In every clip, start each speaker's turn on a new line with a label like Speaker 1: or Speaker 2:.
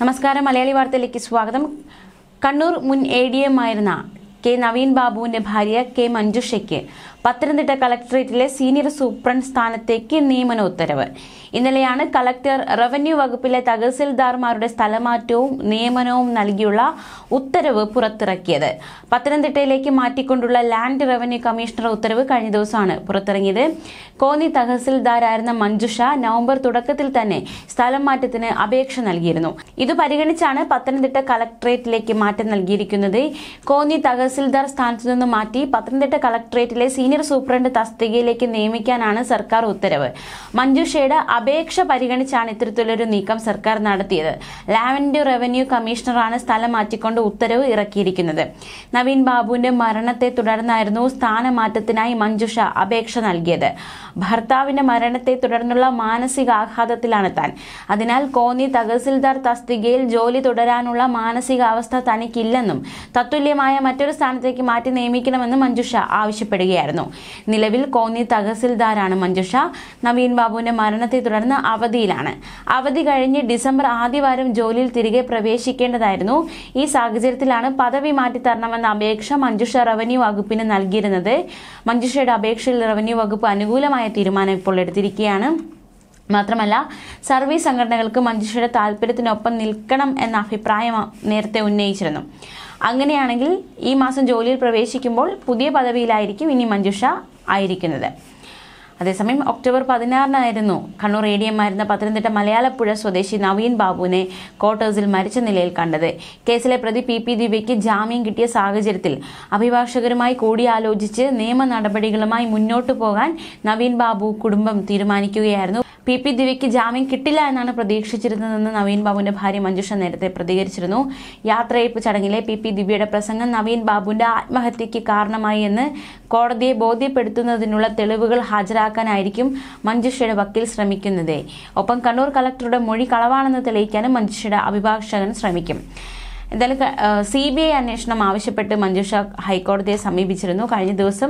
Speaker 1: നമസ്കാരം. മലയാളി വാർത്തയിലേക്ക് സ്വാഗതം. കണ്ണൂർ മുൻ ADM ആയിരുന്ന കെ നവീൻ ബാബുവിന്റെ ഭാര്യ കെ മഞ്ജുഷയ്ക്ക് പത്തനംതിട്ട കളക്ടറേറ്റിലെ സീനിയർ സൂപ്രണ്ട് സ്ഥാനത്തേക്ക് നിയമന ഉത്തരവ്. ഇന്നലെയാണ് കളക്ടർ റവന്യൂ വകുപ്പിലെ തഹസിൽദാർമാരുടെ സ്ഥലമാറ്റവും നിയമനവും നൽകിയുള്ള ഉത്തരവ് പുറത്തിറക്കിയത്. പത്തനംതിട്ടയിലേക്ക് മാറ്റിക്കൊണ്ടുള്ള ലാൻഡ് റവന്യൂ കമ്മീഷണർ ഉത്തരവ് കഴിഞ്ഞ ദിവസമാണ് പുറത്തിറങ്ങിയത്. കോന്നി തഹസിൽദാരായിരുന്ന മഞ്ജുഷ നവംബർ തുടക്കത്തിൽ തന്നെ സ്ഥലം മാറ്റത്തിന് അപേക്ഷ നൽകിയിരുന്നു. ഇത് പരിഗണിച്ചാണ് പത്തനംതിട്ട കളക്ടറേറ്റിലേക്ക് മാറ്റം നൽകിയിരിക്കുന്നത്. കോന്നി തഹസിൽദാർ സ്ഥാനത്തു നിന്ന് മാറ്റി പത്തനംതിട്ട കളക്ടറേറ്റിലെ സീനിയർ സൂപ്രണ്ട് തസ്തികയിലേക്ക് നിയമിക്കാനാണ് സർക്കാർ ഉത്തരവ്. മഞ്ജുഷയുടെ അപേക്ഷ പരിഗണിച്ചാണ് ഇത്തരത്തിലൊരു നീക്കം സർക്കാർ നടത്തിയത്. ലാൻഡ് റവന്യൂ കമ്മീഷണറാണ് സ്ഥലം മാറ്റിക്കൊണ്ട് ഉത്തരവ് ഇറക്കിയിരിക്കുന്നത്. നവീൻ ബാബുവിന്റെ മരണത്തെ തുടർന്നായിരുന്നു സ്ഥാനമാറ്റത്തിനായി മഞ്ജുഷ അപേക്ഷ നൽകിയത്. ഭർത്താവിന്റെ മരണത്തെ തുടർന്നുള്ള മാനസികാഘാതത്തിലാണ് താൻ. അതിനാൽ കോന്നി തഹസിൽദാർ തസ്തികയിൽ ജോലി തുടരാനുള്ള മാനസികാവസ്ഥ തനിക്കില്ലെന്നും തത്തുല്യമായ മറ്റൊരു സ്ഥാനത്തേക്ക് മാറ്റി നിയമിക്കണമെന്നും മഞ്ജുഷ ആവശ്യപ്പെടുകയായിരുന്നു. നിലവിൽ കോന്നി തഹസിൽദാരാണ് മഞ്ജുഷ. നവീൻ ബാബുവിന്റെ മരണത്തെ തുടർന്ന് അവധിയിലാണ്. അവധി കഴിഞ്ഞ് ഡിസംബർ ആദ്യവാരം ജോലിയിൽ തിരികെ പ്രവേശിക്കേണ്ടതായിരുന്നു. ഈ സാഹചര്യത്തിലാണ് പദവി മാറ്റിത്തരണമെന്ന അപേക്ഷ മഞ്ജുഷ റവന്യൂ വകുപ്പിന് നൽകിയിരുന്നത്. മഞ്ജുഷയുടെ അപേക്ഷയിൽ റവന്യൂ വകുപ്പ് അനുകൂലമായ തീരുമാനം ഇപ്പോൾ എടുത്തിരിക്കുകയാണ്. മാത്രമല്ല, സർവീസ് സംഘടനകൾക്ക് മഞ്ജുഷയുടെ താല്പര്യത്തിനൊപ്പം നിൽക്കണം എന്ന അഭിപ്രായം നേരത്തെ ഉന്നയിച്ചിരുന്നു. അങ്ങനെയാണെങ്കിൽ ഈ മാസം ജോലിയിൽ പ്രവേശിക്കുമ്പോൾ പുതിയ പദവിയിലായിരിക്കും ഇനി മഞ്ജുഷ ആയിരിക്കുന്നത്. അതേസമയം ഒക്ടോബർ 16 കണ്ണൂർ ADM ആയിരുന്ന പത്തനംതിട്ട മലയാളപ്പുഴ സ്വദേശി നവീൻ ബാബുവിനെ ക്വാർട്ടേഴ്സിൽ മരിച്ച നിലയിൽ കണ്ടത്. കേസിലെ പ്രതി PP ദിവ്യയ്ക്ക് ജാമ്യം കിട്ടിയ സാഹചര്യത്തിൽ അഭിഭാഷകരുമായി കൂടിയാലോചിച്ച് നിയമ നടപടികളുമായി മുന്നോട്ടു പോകാൻ നവീൻ ബാബു കുടുംബം തീരുമാനിക്കുകയായിരുന്നു. PP ദിവ്യയ്ക്ക് ജാമ്യം കിട്ടില്ല എന്നാണ് പ്രതീക്ഷിച്ചിരുന്നതെന്ന് നവീൻ ബാബുവിന്റെ ഭാര്യ മഞ്ജുഷ നേരത്തെ പ്രതികരിച്ചിരുന്നു. യാത്രയയപ്പ് ചടങ്ങിലെ PP ദിവ്യയുടെ പ്രസംഗം നവീൻ ബാബുവിന്റെ ആത്മഹത്യയ്ക്ക് കാരണമായി എന്ന് കോടതിയെ ബോധ്യപ്പെടുത്തുന്നതിനുള്ള തെളിവുകൾ ഹാജരാക്കാനായിരിക്കും മഞ്ജുഷയുടെ വക്കീൽ ശ്രമിക്കുന്നത്. ഒപ്പം കണ്ണൂർ കളക്ടറുടെ മൊഴി കളവാണെന്ന് തെളിയിക്കാനും മഞ്ജുഷയുടെ അഭിഭാഷകൻ ശ്രമിക്കും. എന്തായാലും CBI അന്വേഷണം ആവശ്യപ്പെട്ട് മഞ്ജുഷ ഹൈക്കോടതിയെ സമീപിച്ചിരുന്നു. കഴിഞ്ഞ ദിവസം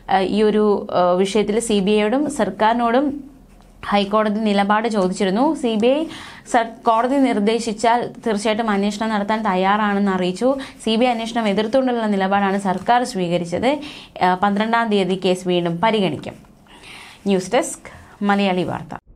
Speaker 1: ഈ ഒരു വിഷയത്തിൽ CBIയോടും സർക്കാരിനോടും ഹൈക്കോടതി നിലപാട് ചോദിച്ചിരുന്നു. CBI കോടതി നിർദ്ദേശിച്ചാൽ തീർച്ചയായിട്ടും അന്വേഷണം നടത്താൻ തയ്യാറാണെന്ന് അറിയിച്ചു. CBI അന്വേഷണം എതിർത്തുകൊണ്ടുള്ള നിലപാടാണ് സർക്കാർ സ്വീകരിച്ചത്. 12-ാം തീയതി കേസ് വീണ്ടും പരിഗണിക്കും. ന്യൂസ് ഡെസ്ക് മലയാളി വാർത്ത.